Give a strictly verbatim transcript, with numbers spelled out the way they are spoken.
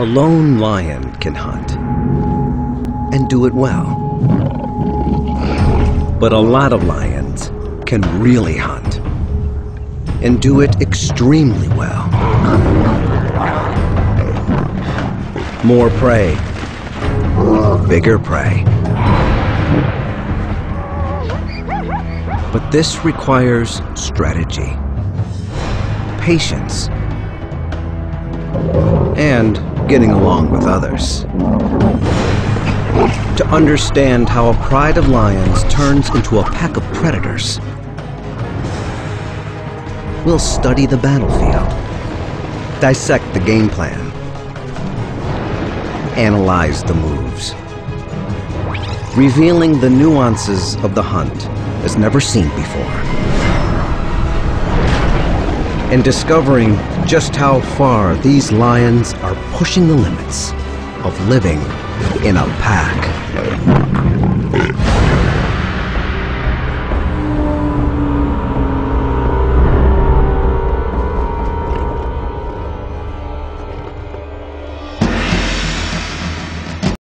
A lone lion can hunt, and do it well. But a lot of lions can really hunt, and do it extremely well. More prey, bigger prey. But this requires strategy, patience, and getting along with others. To understand how a pride of lions turns into a pack of predators, we'll study the battlefield, dissect the game plan, analyze the moves, revealing the nuances of the hunt as never seen before, and discovering just how far these lions are pushing the limits of living in a pack.